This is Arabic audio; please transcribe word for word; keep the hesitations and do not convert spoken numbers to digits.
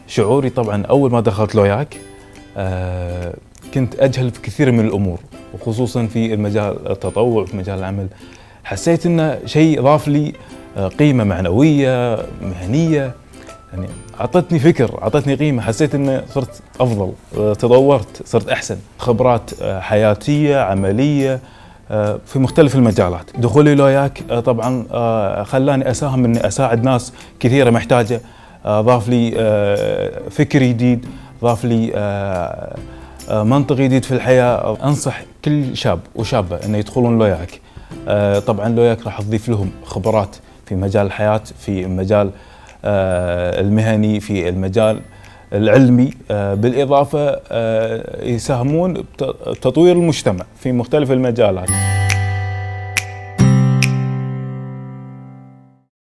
شعوري طبعا أول ما دخلت لوياك آه كنت أجهل في كثير من الأمور، وخصوصا في المجال التطوع في مجال العمل. حسيت إنه شيء ضاف لي قيمة معنوية مهنية، يعني أعطتني فكر، أعطتني قيمة، حسيت إنه صرت أفضل، تطورت، صرت أحسن. خبرات حياتية عملية في مختلف المجالات. دخولي لوياك طبعا خلاني أساهم إني أساعد ناس كثيرة محتاجة، ضاف لي فكر جديد، ضاف لي منطق جديد في الحياة. أنصح كل شاب وشابة إنه يدخلون لوياك. طبعا لوياك راح تضيف لهم خبرات في مجال الحياة، في المجال المهني، في المجال العلمي، بالإضافة يساهمون بتطوير المجتمع في مختلف المجالات.